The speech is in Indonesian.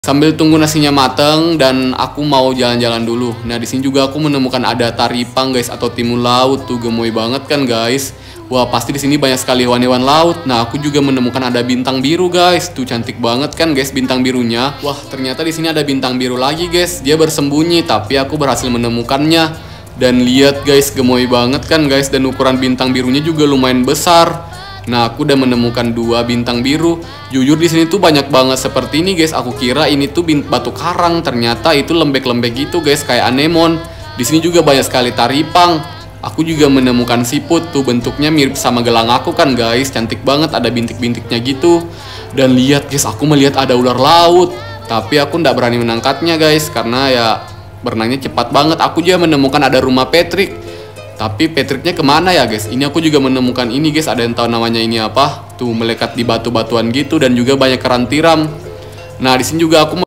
Sambil tunggu nasinya mateng dan aku mau jalan-jalan dulu. Nah, di sini juga aku menemukan ada taripang guys atau timun laut tuh, gemoy banget kan guys. Wah, pasti di sini banyak sekali hewan-hewan laut. Nah, aku juga menemukan ada bintang biru guys. Tuh cantik banget kan guys bintang birunya. Wah, ternyata di sini ada bintang biru lagi guys. Dia bersembunyi tapi aku berhasil menemukannya. Dan lihat guys, gemoy banget kan guys, dan ukuran bintang birunya juga lumayan besar. Nah, aku udah menemukan 2 bintang biru. Jujur di sini tuh banyak banget seperti ini guys. Aku kira ini tuh batu karang, ternyata itu lembek-lembek gitu guys, kayak anemon. Di sini juga banyak sekali taripang. Aku juga menemukan siput tuh, bentuknya mirip sama gelang aku kan guys. Cantik banget, ada bintik-bintiknya gitu. Dan lihat guys, aku melihat ada ular laut. Tapi aku nggak berani menangkapnya guys, karena ya berenangnya cepat banget. Aku juga menemukan ada rumah Patrick. Tapi Patricknya kemana ya guys? Ini aku juga menemukan ini guys. Ada yang tahu namanya ini apa? Tuh melekat di batu-batuan gitu dan juga banyak kerang tiram. Nah, di sini juga aku